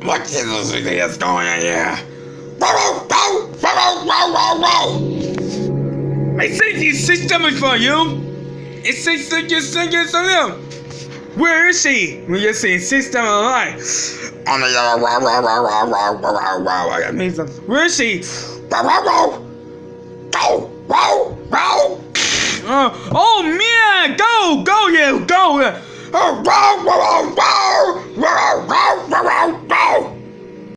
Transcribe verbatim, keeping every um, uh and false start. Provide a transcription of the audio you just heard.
What is this going on here? I say this system is for you. It says that you sing it for them. Where is she? When you say system of life. Where is she? Uh, oh man, go, go, you, go.